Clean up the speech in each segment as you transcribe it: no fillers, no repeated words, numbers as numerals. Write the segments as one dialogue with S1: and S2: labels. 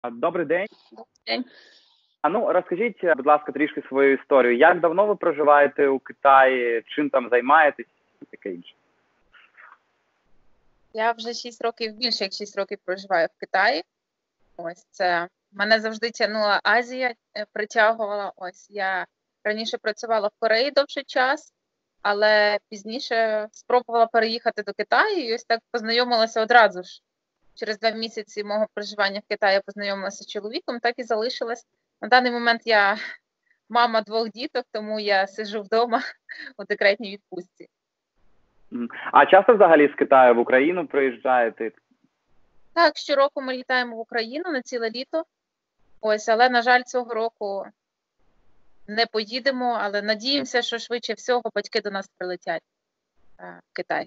S1: Добрий день.
S2: День.
S1: Розкажіть, будь ласка, трішки свою історію. Як давно ви проживаєте у Китаї, чим там займаєтесь і таке інше?
S2: Я вже 6 років, більше як 6 років проживаю в Китаї. Ось це мене завжди тягнула Азія, притягувала. Ось я раніше працювала в Кореї довший час, але пізніше спробувала переїхати до Китаю і ось так познайомилася одразу ж. Через 2 місяці мого проживання в Китаї я познайомилася з чоловіком, так і залишилась. На даний момент я мама 2 діток, тому я сиджу вдома у декретній відпустці.
S1: А часто взагалі з Китаю в Україну приїжджаєте?
S2: Так, щороку ми літаємо в Україну на ціле літо. Ось, але, на жаль, цього року не поїдемо, але надіємося, що швидше всього батьки до нас прилетять в Китай.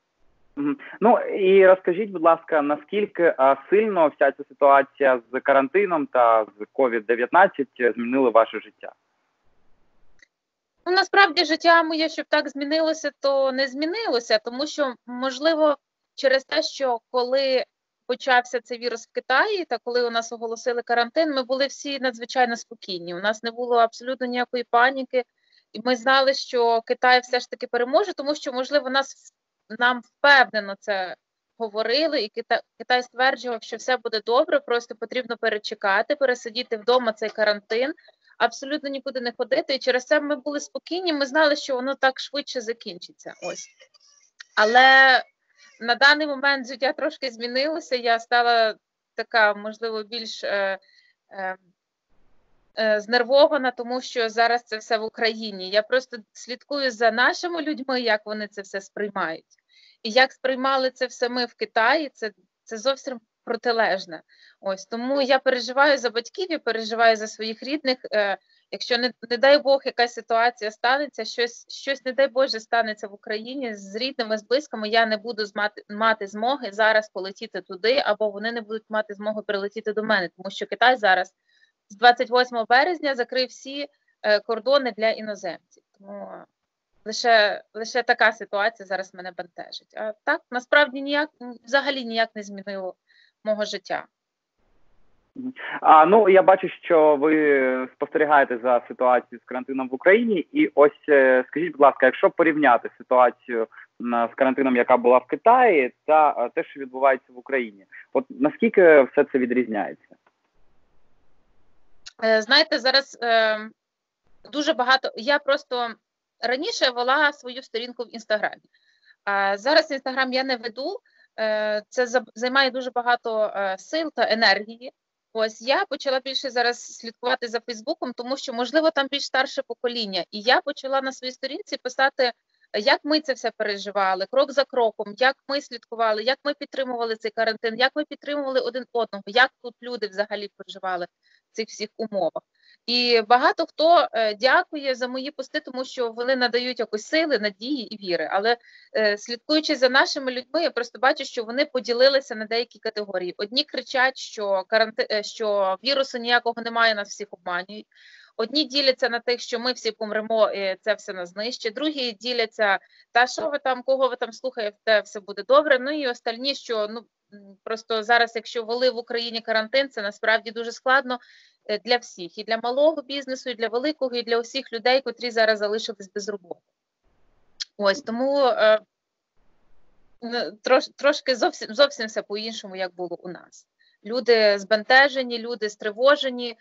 S1: І розкажіть, будь ласка, наскільки сильно вся ця ситуація з карантином та з COVID-19 змінили ваше життя?
S2: Насправді, життя моє, щоб так змінилося, то не змінилося, тому що, можливо, через те, що коли почався цей вірус в Китаї, та коли у нас оголосили карантин, ми були всі надзвичайно спокійні. У нас не було абсолютно ніякої паніки, і ми знали, що Китай все ж таки переможе, тому що, можливо, нам впевнено це говорили, і Китай стверджував, що все буде добре, просто потрібно перечекати, пересидіти вдома цей карантин, абсолютно нікуди не ходити. І через це ми були спокійні, ми знали, що воно так швидше закінчиться. Ось. Але на даний момент життя трошки змінилося, я стала така, можливо, більш знервована, тому що зараз це все в Україні. Я просто слідкую за нашими людьми, як вони це все сприймають. І як сприймали це все ми в Китаї, це зовсім протилежне. Ось, тому я переживаю за батьків, я переживаю за своїх рідних. Якщо, не дай Бог, якась ситуація станеться, щось, не дай Боже, станеться в Україні з рідними, з близькими, я не буду мати змоги зараз полетіти туди, або вони не будуть мати змоги прилетіти до мене, тому що Китай зараз з 28 березня закрив всі кордони для іноземців. Тому лише така ситуація зараз мене бентежить. А так, насправді, взагалі ніяк не змінило мого життя.
S1: Я бачу, що ви спостерігаєте за ситуацією з карантином в Україні. І ось скажіть, будь ласка, якщо порівняти ситуацію з карантином, яка була в Китаї, та те, що відбувається в Україні, от наскільки все це відрізняється?
S2: Знаєте, зараз дуже багато. Я просто раніше вела свою сторінку в Інстаграмі. Зараз Інстаграм я не веду. Це займає дуже багато сил та енергії. Ось я почала більше зараз слідкувати за Фейсбуком, тому що, можливо, там більш старше покоління. І я почала на своїй сторінці писати, як ми це все переживали, крок за кроком, як ми слідкували, як ми підтримували цей карантин, як ми підтримували один одного, як тут люди взагалі проживали в цих всіх умовах. І багато хто дякує за мої пости, тому що вони надають якось сили, надії і віри. Але слідкуючи за нашими людьми, я просто бачу, що вони поділилися на деякі категорії. Одні кричать, що вірусу ніякого немає, нас всіх обманюють. Одні діляться на тих, що ми всі помремо, і це все нас знищить. Другі діляться, та що ви там, кого ви там слухаєте, все буде добре. Ну і остальні, що просто зараз, якщо ввели в Україні карантин, це насправді дуже складно для всіх. І для малого бізнесу, і для великого, і для усіх людей, котрі зараз залишились без роботи. Ось, тому трошки зовсім все по-іншому, як було у нас. Люди збентежені, люди стривожені,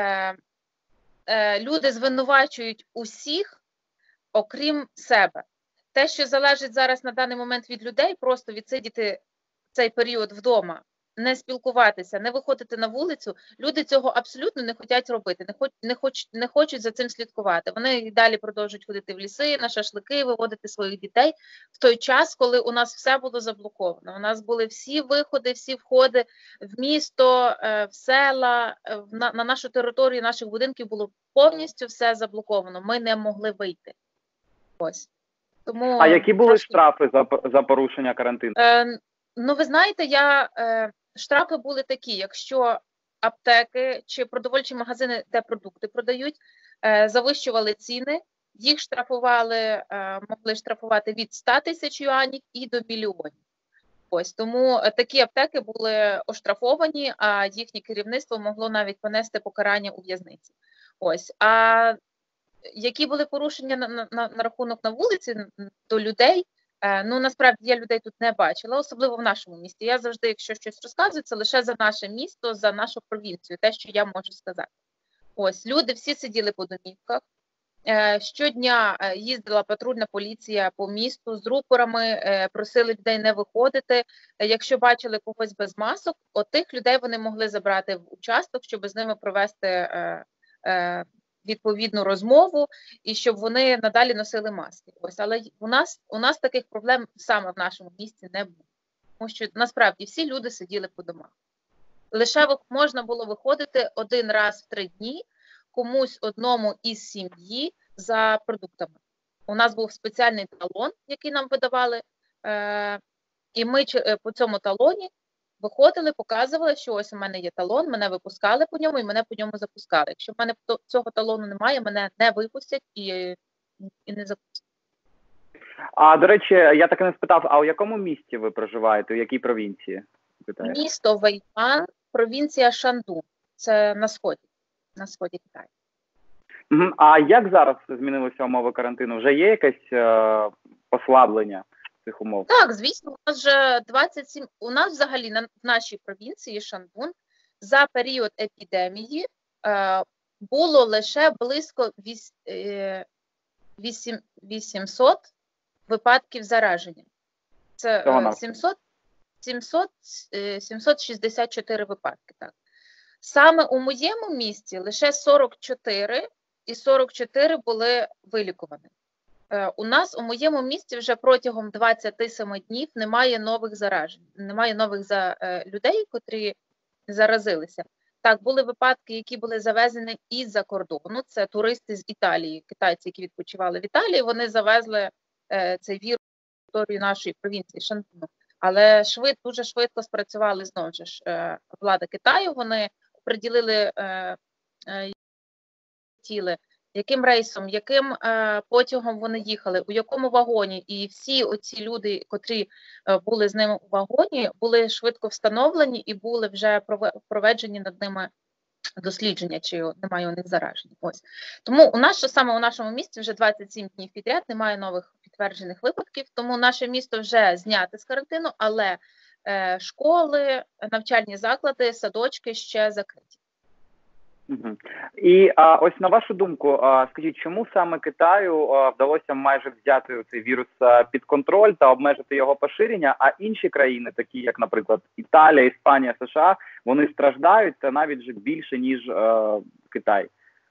S2: люди звинувачують усіх, окрім себе. Те, що залежить зараз на даний момент від людей, просто відсидіти цей період вдома, не спілкуватися, не виходити на вулицю, люди цього абсолютно не хочуть робити, не хочуть за цим слідкувати. Вони і далі продовжують ходити в ліси, на шашлики, виводити своїх дітей в той час, коли у нас все було заблоковано. У нас були всі виходи, всі входи в місто, в села, на нашу територію наших будинків було повністю все заблоковано. Ми не могли вийти. Ось. Тому
S1: а які були штрафи за порушення карантину?
S2: Ви знаєте, штрафи були такі, якщо аптеки чи продовольчі магазини, де продукти продають, завищували ціни, їх штрафували, могли штрафувати від 100 тисяч юанів і до мільйонів. Ось тому такі аптеки були оштрафовані, а їхнє керівництво могло навіть понести покарання у в'язниці. Ось. А які були порушення на рахунок на вулиці до людей? Ну, насправді я людей тут не бачила, особливо в нашому місті. Я завжди, якщо щось розказую, це лише за наше місто, за нашу провінцію, те, що я можу сказати. Ось, люди всі сиділи по домівках. Щодня їздила патрульна поліція по місту з рупорами, просили людей не виходити. Якщо бачили когось без масок, тих людей вони могли забрати в участок, щоб з ними провести відповідну розмову і щоб вони надалі носили маски. Ось, але у нас таких проблем саме в нашому місті не було. Тому що насправді всі люди сиділи по домах. Лише можна було виходити один раз в 3 дні комусь одному із сім'ї за продуктами. У нас був спеціальний талон, який нам видавали, і ми по цьому талоні виходили, показували, що ось у мене є талон, мене випускали по ньому і мене по ньому запускали. Якщо в мене цього талону немає, мене не випустять і не запустять.
S1: А, до речі, я так і не спитав, а у якому місті ви проживаєте, у якій провінції?
S2: Місто Вейфан, провінція Шандун. Це на сході Китаю.
S1: А як зараз змінилися умови карантину? Вже є якесь послаблення цих умов?
S2: Так, звісно, у нас вже 27, у нас взагалі в нашій провінції Шандун за період епідемії було лише близько 800 випадків зараження. Це 764 випадки. Так. Саме у моєму місті лише 44, і 44 були вилікувані. У нас у моєму місті вже протягом 27 днів немає нових заражень, немає нових людей, котрі заразилися. Так, були випадки, які були завезені із-за кордону. Це туристи з Італії, китайці, які відпочивали в Італії, вони завезли цей вірус на територію нашої провінції Шандуну. Але дуже швидко спрацювали знову ж влада Китаю, вони приділили тіли, яким рейсом, яким потягом вони їхали, у якому вагоні. І всі оці люди, котрі були з ними у вагоні, були швидко встановлені і були вже проведені над ними дослідження, чи немає у них заражень. Ось. Тому саме у нашому місті вже 27 днів підряд немає нових підтверджених випадків, тому наше місто вже зняте з карантину, але школи, навчальні заклади, садочки ще закриті.
S1: І ось на вашу думку, скажіть, чому саме Китаю вдалося майже взяти цей вірус під контроль та обмежити його поширення, а інші країни, такі як, наприклад, Італія, Іспанія, США, вони страждають та навіть вже більше, ніж Китай?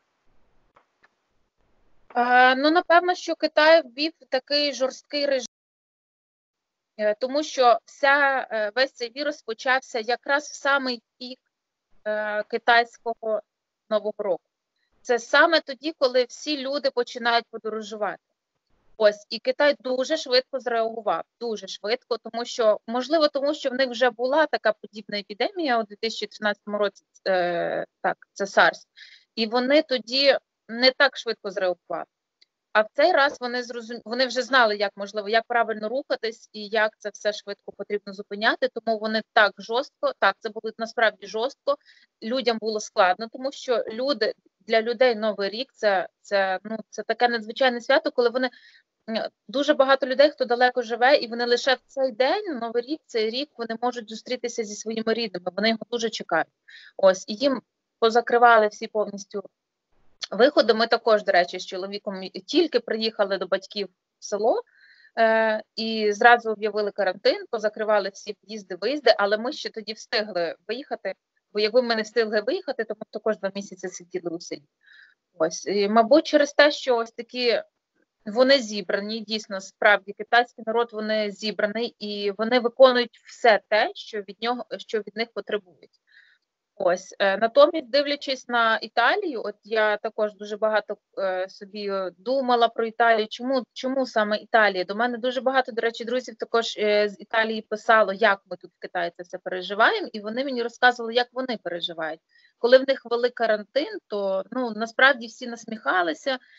S2: Ну, напевно, що Китай ввів такий жорсткий режим, тому що весь цей вірус почався якраз в самий пік китайського Нового року. Це саме тоді, коли всі люди починають подорожувати. Ось, і Китай дуже швидко зреагував, дуже швидко, тому що в них вже була така подібна епідемія у 2013 році, це SARS, і вони тоді не так швидко зреагували. А в цей раз вони вже знали, як правильно рухатись і як це все швидко потрібно зупиняти, тому вони так жорстко, це було насправді жорстко, людям було складно, тому що для людей Новий рік це таке надзвичайне свято, коли дуже багато людей, хто далеко живе, і вони лише в цей день, Новий рік, цей рік, вони можуть зустрітися зі своїми рідними, вони його дуже чекають. Ось, і їм позакривали всі повністю виходи. Ми також, до речі, з чоловіком тільки приїхали до батьків в село і зразу об'явили карантин, позакривали всі в'їзди-виїзди, але ми ще тоді встигли виїхати, бо якби ми не встигли виїхати, то ми також 2 місяці сиділи у селі. Ось, і, мабуть, через те, що ось такі вони зібрані, дійсно, справді, китайський народ, вони зібраний, і вони виконують все те, що від них потребують. Ось, натомість, дивлячись на Італію, от я також дуже багато собі думала про Італію. Чому саме Італія? До мене дуже багато, до речі, друзів також з Італії писало, як ми тут в Китаї це все переживаємо, і вони мені розказували, як вони переживають. Коли в них ввели карантин, то насправді всі насміхалися,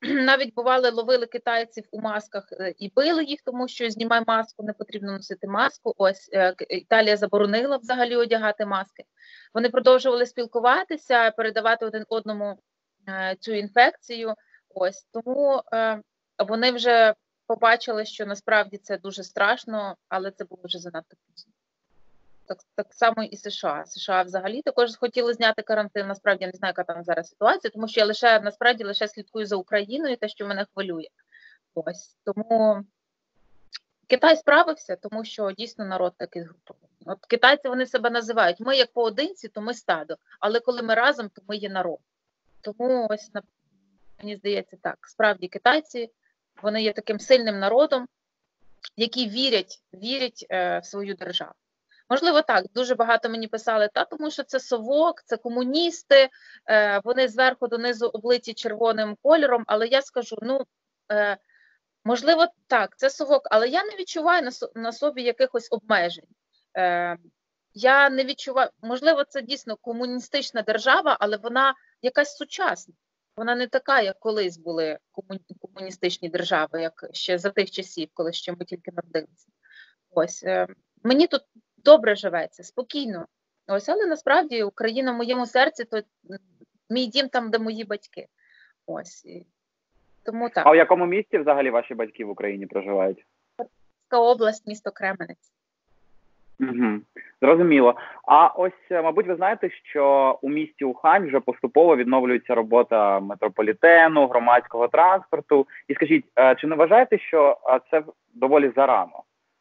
S2: навіть бували, ловили китайців у масках і били їх, тому що знімай маску, не потрібно носити маску. Ось Італія заборонила взагалі одягати маски. Вони продовжували спілкуватися, передавати один одному цю інфекцію. Ось тому вони вже побачили, що насправді це дуже страшно, але це було вже занадто пізно. Так само і США. США взагалі також хотіли зняти карантин. Насправді я не знаю, яка там зараз ситуація, тому що я насправді лише слідкую за Україною, те, що мене хвилює. Ось тому Китай справився, тому що дійсно народ такий згуртований. От китайці вони себе називають: ми як поодинці, то ми стадо, але коли ми разом, то ми є народ. Тому ось мені здається так. Справді китайці, вони є таким сильним народом, які вірять в свою державу. Можливо, так, дуже багато мені писали, тому що це совок, це комуністи, вони зверху донизу облиті червоним кольором, але я скажу, можливо, так, це совок, але я не відчуваю на собі якихось обмежень. Я не відчуваю, можливо, це дійсно комуністична держава, але вона якась сучасна. Вона не така, як колись були комуністичні держави, як ще за тих часів, коли ще ми тільки народилися. Ось, мені тут добре живеться, спокійно. Ось, але насправді Україна в моєму серці, то мій дім там, де мої батьки. Ось, тому так.
S1: А в якому місті взагалі ваші батьки в Україні проживають?
S2: Харківська область, місто Кременець.
S1: Угу. Зрозуміло. А ось, мабуть, ви знаєте, що у місті Ухань вже поступово відновлюється робота метрополітену, громадського транспорту. І скажіть, чи не вважаєте, що це доволі зарано?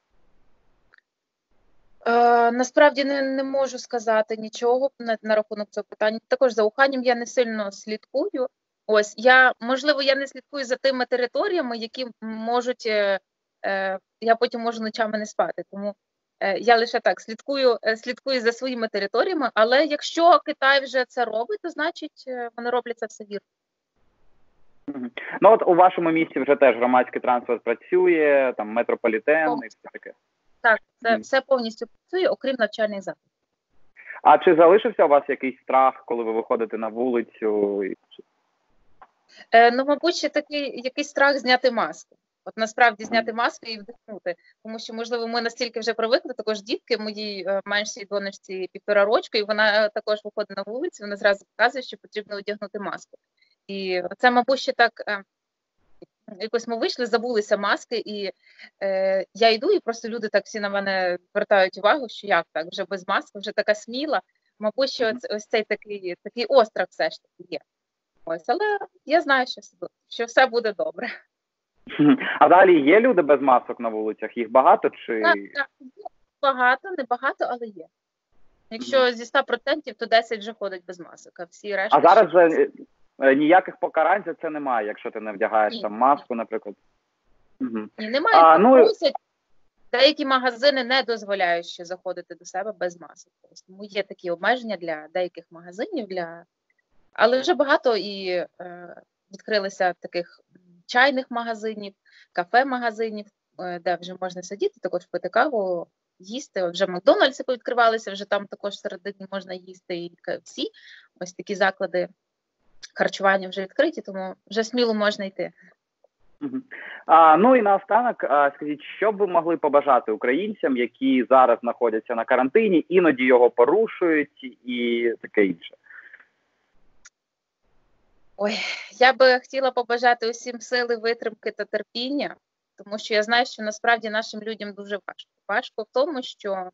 S2: Насправді не можу сказати нічого на рахунок цього питання. Також за Уханем я не сильно слідкую. Ось, можливо, я не слідкую за тими територіями, які можуть, я потім можу ночами не спати. Тому я лише так слідкую за своїми територіями, але якщо Китай вже це робить, то значить вони роблять це все вірно.
S1: Ну от у вашому місті вже теж громадський транспорт працює, там метрополітен і все таке.
S2: Так, це все повністю працює, окрім навчальних закладів.
S1: А чи залишився у вас якийсь страх, коли ви виходите на вулицю?
S2: Мабуть, ще такий якийсь страх зняти маску. От насправді зняти маску і вдихнути. Тому що, можливо, ми настільки вже привикли, також дітки, моїй меншій донечці 1,5 рочки, і вона також виходить на вулицю, вона зразу показує, що потрібно одягнути маску. І це, мабуть, ще так, якось ми вийшли, забулися маски, і я йду, і просто люди так всі на мене звертають увагу, що як так, вже без маски, вже така сміла. Мабуть, що ось цей такий острах все ж таки є. Ось, але я знаю, що все буде добре.
S1: А далі є люди без масок на вулицях? Їх багато? Чи...
S2: Так, багато, не багато, але є. Якщо зі 100%, то 10 вже ходить без масок, а всі решта...
S1: А зараз же ніяких покарань за це немає, якщо ти не вдягаєш там маску, наприклад?
S2: Ні, немає. Деякі магазини не дозволяють ще заходити до себе без масок. Тому є такі обмеження для деяких магазинів, але вже багато і відкрилися таких чайних магазинів, кафе-магазинів, де вже можна сидіти, також пити каву, їсти. Вже Макдональдси повідкривалися, вже там також всередині можна їсти і KFC. Ось такі заклади харчування вже відкриті, тому вже сміло можна йти.
S1: Ну і наостанок, скажіть, що б ви могли побажати українцям, які зараз знаходяться на карантині, іноді його порушують і таке інше?
S2: Ой, я би хотіла побажати усім сили, витримки та терпіння, тому що я знаю, що насправді нашим людям дуже важко. Важко в тому, що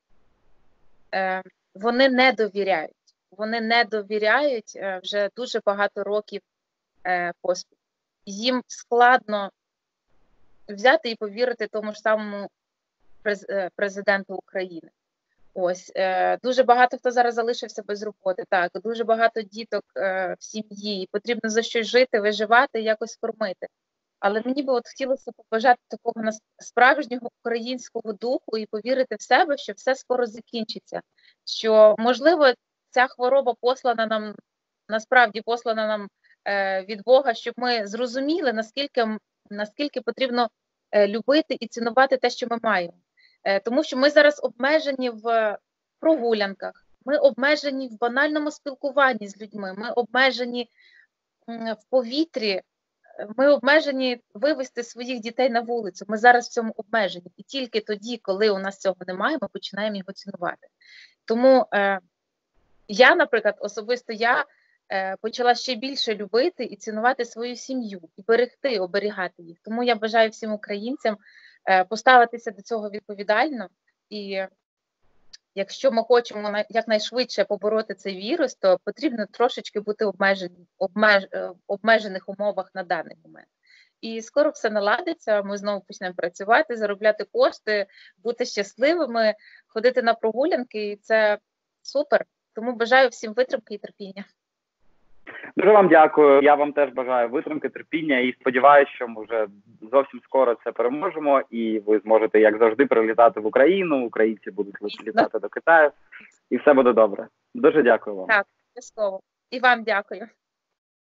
S2: вони не довіряють. Вони не довіряють вже дуже багато років поспіль. Їм складно взяти і повірити тому ж самому президенту України. Ось, дуже багато хто зараз залишився без роботи, так, дуже багато діток в сім'ї, і потрібно за щось жити, виживати, якось кормити. Але мені би от хотілося побажати такого справжнього українського духу і повірити в себе, що все скоро закінчиться. Що, можливо, ця хвороба насправді послана нам від Бога, щоб ми зрозуміли, наскільки потрібно любити і цінувати те, що ми маємо. Тому що ми зараз обмежені в прогулянках, ми обмежені в банальному спілкуванні з людьми, ми обмежені в повітрі, ми обмежені вивести своїх дітей на вулицю. Ми зараз в цьому обмежені. І тільки тоді, коли у нас цього немає, ми починаємо його цінувати. Тому я, наприклад, особисто почала ще більше любити і цінувати свою сім'ю, і берегти, оберігати їх. Тому я бажаю всім українцям поставитися до цього відповідально. І якщо ми хочемо якнайшвидше побороти цей вірус, то потрібно трошечки бути в обмежених умовах на даний момент. І скоро все наладиться, ми знову почнемо працювати, заробляти кошти, бути щасливими, ходити на прогулянки, і це супер. Тому бажаю всім витримки і терпіння.
S1: Дуже вам дякую. Я вам теж бажаю витримки, терпіння і сподіваюся, що ми вже зовсім скоро це переможемо і ви зможете, як завжди, прилітати в Україну, українці будуть літати до Китаю і все буде добре. Дуже дякую вам.
S2: Так, обов'язково. І вам дякую.